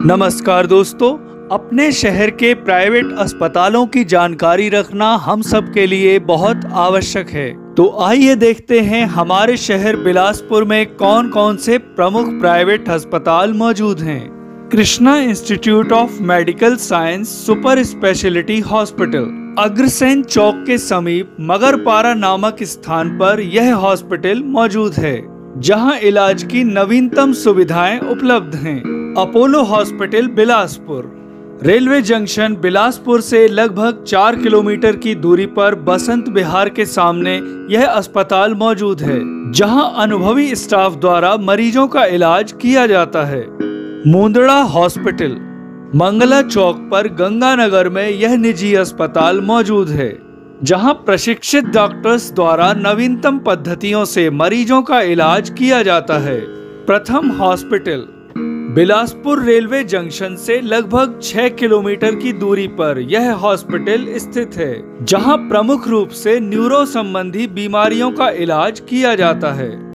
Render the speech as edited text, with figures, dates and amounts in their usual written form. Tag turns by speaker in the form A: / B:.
A: नमस्कार दोस्तों, अपने शहर के प्राइवेट अस्पतालों की जानकारी रखना हम सब के लिए बहुत आवश्यक है। तो आइए देखते हैं हमारे शहर बिलासपुर में कौन कौन से प्रमुख प्राइवेट अस्पताल मौजूद हैं। Krishna institute of medical science super speciality hospital Agrasen चौक के समीप मगरपारा नामक स्थान पर यह हॉस्पिटल मौजूद है, जहां इलाज की नवीनतम सुविधाएं उपलब्ध हैं। Apollo hospital Bilaspur railway junction Bilaspur से लगभग 4 किलोमीटर की दूरी पर बसंत विहार के सामने यह अस्पताल मौजूद है, जहां अनुभवी स्टाफ द्वारा मरीजों का इलाज किया जाता है। मुंदड़ा हॉस्पिटल मंगला चौक पर गंगानगर में यह निजी अस्पताल मौजूद है, जहां प्रशिक्षित डॉक्टर्स द्वारा नवीनतम पद्धतियों से मरीजों का इलाज किया जाता है। प्रथम हॉस्पिटल बिलासपुर रेलवे जंक्शन से लगभग 6 किलोमीटर की दूरी पर यह हॉस्पिटल स्थित है, जहां प्रमुख रूप से न्यूरो संबंधी बीमारियों का इलाज किया जाता है।